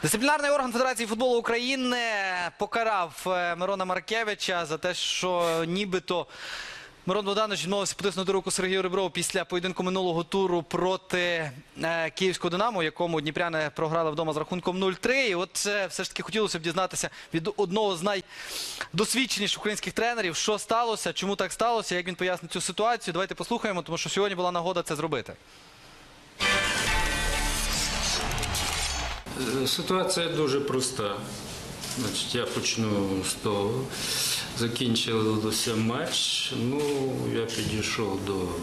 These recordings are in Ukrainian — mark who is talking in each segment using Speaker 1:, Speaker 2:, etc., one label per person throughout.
Speaker 1: Дисциплінарний орган Федерації футболу України покарав Мирона Маркевича за те, що нібито Мирон Богданович відмовився потиснути руку Сергію Реброву після поєдинку минулого туру проти Київського Динамо, якому дніпряни програли вдома з рахунком 0-3. І от все ж таки хотілося б дізнатися від одного з найдосвідченіших українських тренерів, що сталося, чому так сталося, як він пояснить цю ситуацію. Давайте послухаємо, тому що сьогодні була нагода це зробити.
Speaker 2: Ситуація дуже проста. Значить, я почну з того. Закінчився матч. Я підійшов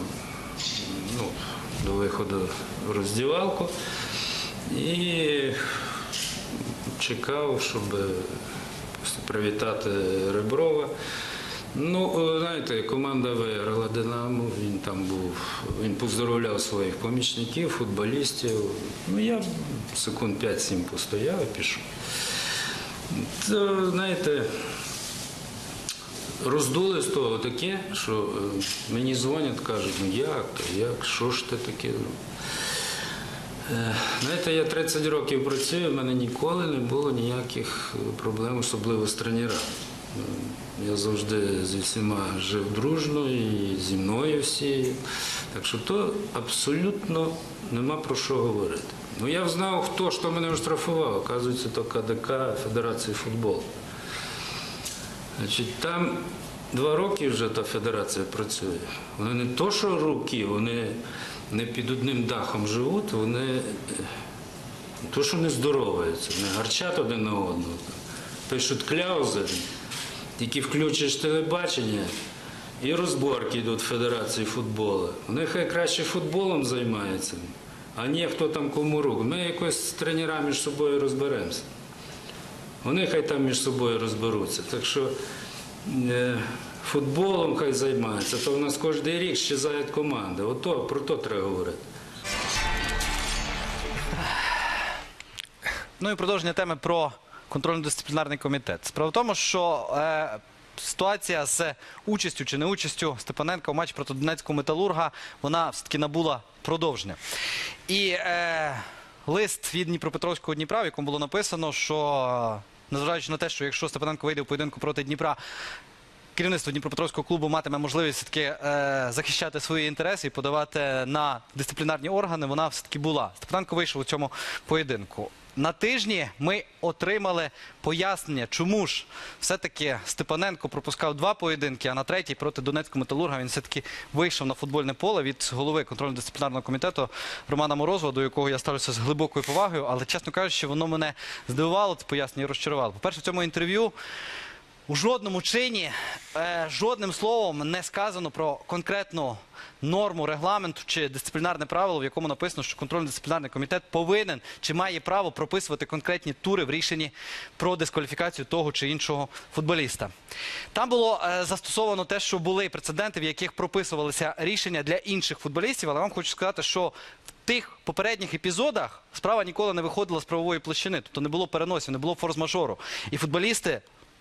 Speaker 2: до виходу в роздівалку і чекав, щоб привітати Реброва. Знаєте, команда виграла Динамо, він там був, він поздоровляв своїх помічників, футболістів. Я секунд 5-7 постояв і пішов. Знаєте, роздули з того таке, що мені дзвонять, кажуть, як, що ж ти таке? Знаєте, я 30 років працюю, в мене ніколи не було ніяких проблем, особливо з тренерами. Я завжди зі всіма жив дружно і зі мною всі. Так що то абсолютно нема про що говорити. Я знав, хто ж мене оштрафував. Оказується, то КДК Федерації футболу. Значить, там 2 роки вже та федерація працює. Вони не то, що роки, вони не під одним дахом живуть, вони не то, що не здороваються, не гарчать один на одного. Пишуть кляузи, тільки включиш телебачення і розборки йдуть в Федерації футболу. Вони хай краще футболом займаються, а не хто там кому руку. Ми якось з тренерами між собою розберемося. Вони хай там між собою розберуться. Так що футболом хай займаються, то в нас кожен рік щезають команди. Про то треба говорити.
Speaker 1: І продовження теми про контрольно-дисциплінарний комітет. Справа в тому, що ситуація з участю чи неучастю Степаненка у матчі проти Донецького Металурга, вона все-таки набула продовження. І лист від Дніпропетровського Дніпра, в якому було написано, що, незважаючи на те, що якщо Степаненко вийде в поєдинку проти Дніпра, керівництво Дніпропетровського клубу матиме можливість все-таки захищати свої інтереси і подавати на дисциплінарні органи, вона все-таки була. Степаненко вийшов у цьому поєдинку. На тижні ми отримали пояснення, чому ж все-таки Степаненко пропускав 2 поєдинки, а на 3-й проти Донецького Металурга він все-таки вийшов на футбольне поле від голови контрольно-дисциплінарного комітету Романа Морозова, до якого я ставлюся з глибокою повагою, але, чесно кажучи, воно мене здивувало, це пояснення, і розчарувало. По-перше, в цьому інтерв'ю у жодному чині, жодним словом не сказано про конкретну норму регламенту чи дисциплінарне правило, в якому написано, що контрольно-дисциплінарний комітет повинен чи має право прописувати конкретні тури в рішенні про дискваліфікацію того чи іншого футболіста. Там було застосовано те, що були прецеденти, в яких прописувалися рішення для інших футболістів, але вам хочу сказати, що в тих попередніх епізодах справа ніколи не виходила з правової площини, тобто не було переносів, не було форс-мажору. І футболісти,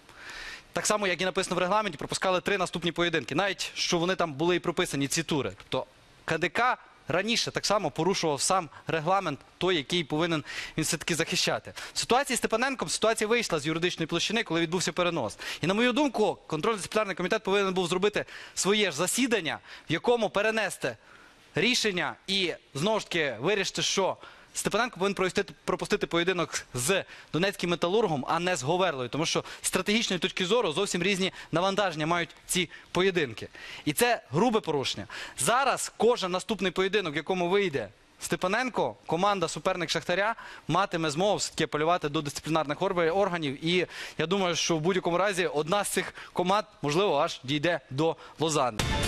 Speaker 1: так само, як і написано в регламенті, пропускали 3 наступні поєдинки. Навіть, що вони там були і прописані, ці тури. Тобто КДК раніше так само порушував сам регламент, той, який повинен він все-таки захищати. В ситуації з Степаненком ситуація вийшла з юридичної площини, коли відбувся перенос. І, на мою думку, контрольно-дисциплінарний комітет повинен був зробити своє ж засідання, в якому перенести рішення і, знову ж таки, вирішити, що Степаненко повинен пропустити поєдинок з Донецьким Металургом, а не з Говерлою. Тому що з стратегічної точки зору зовсім різні навантаження мають ці поєдинки. І це грубе порушення. Зараз кожен наступний поєдинок, в якому вийде Степаненко, команда суперник Шахтаря матиме змогу все-таки апелювати до дисциплінарних органів. І я думаю, що в будь-якому разі одна з цих команд, можливо, аж дійде до Лозанни.